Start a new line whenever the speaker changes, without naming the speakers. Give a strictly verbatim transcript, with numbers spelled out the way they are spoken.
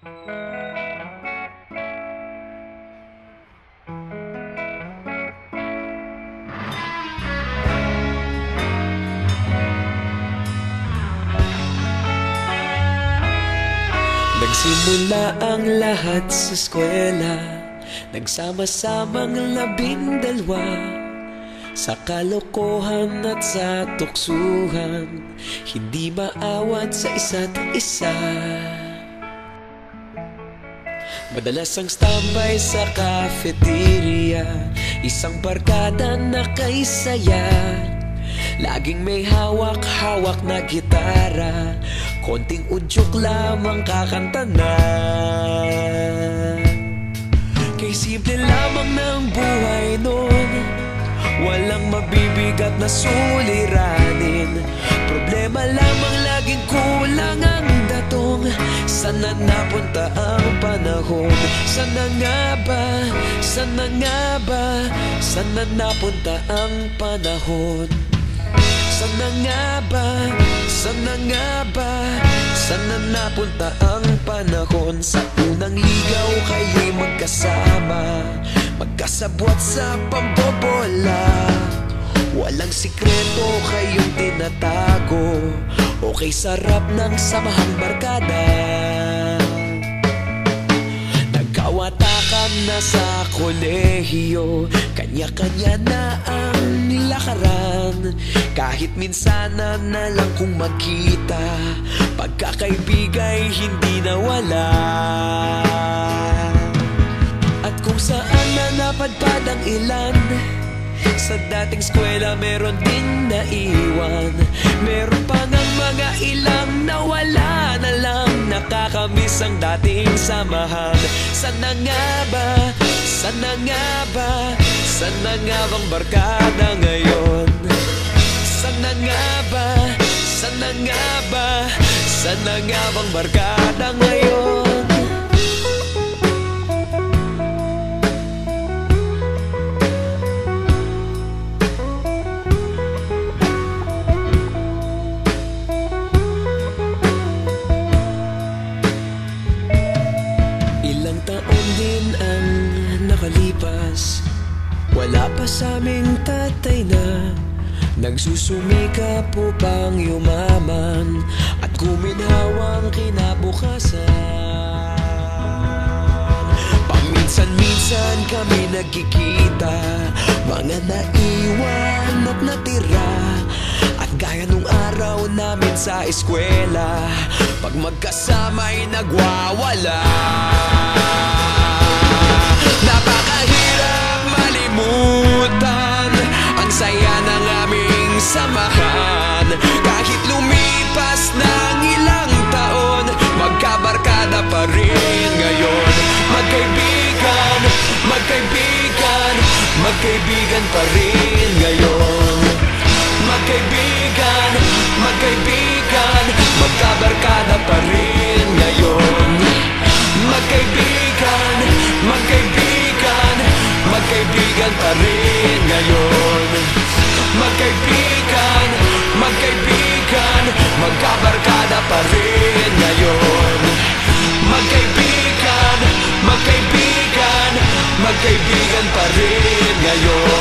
Nagsimula ang lahat sa eskwela, nagsama-samang labindalwa, sa kalokohan at sa tuksuhan, hindi maawat sa isa't isa. Madalas ang standby sa cafeteria, isang barkada na kay saya. Laging may hawak-hawak na gitara, konting udyok lamang kakanta na. Kay simple lamang ng buhay nun, walang mabibigat na suliranin. Problema lamang laging kulang ang datong. Sana napunta ang panahon? Sana nga ba? Sana nga ba? Sana napunta ang panahon? Sana nga ba? Sana nga ba? Sana napunta ang panahon? Sa unang ligaw kayo'y magkasama, magkasabwat sa pambobola. Walang sikreto kayong tinatago, okay sarap ng samahang barkada. Nagkawatakan na sa kolehiyo, kanya-kanya na ang lakaran. Kahit minsan na lang kung magkita, pagkakaibigay hindi nawala. At kung saan na napadpad ang ilan, sa dating eskwela meron din naiwan. Meron pa ng mga ilang nawala na lang, nakakamiss ang dating samahan. Sana nga ba? Sana nga ba? Sana nga bang barkada ngayon? Sana nga ba? Sana nga ba? Sana nga bang barkada ngayon? Ilang taon din ang nakalipas, wala pa sa aming tatay na nagsusumikap upang yumaman at guminhawang kinabukasan. Paminsan-minsan kami nagkikita, mga naiwan at natira. At gaya nung araw namin sa eskwela, pag magkasama'y nagwawala. Napakahirap malimutan ang saya ng aming samahan. Kahit lumipas ng ilang taon, magkabarkada pa rin ngayon. Magkaibigan, magkaibigan, magkaibigan pa rin ngayon. Magkaibigan, magkaibigan, magkabarkada pa rin ngayon. Magkaibigan, magkaibigan, magkaibigan pa rin ngayon. Magkaibigan, magkaibigan, magkabarkada pa rin ngayon. Magkaibigan, magkaibigan, magkaibigan pa rin ngayon.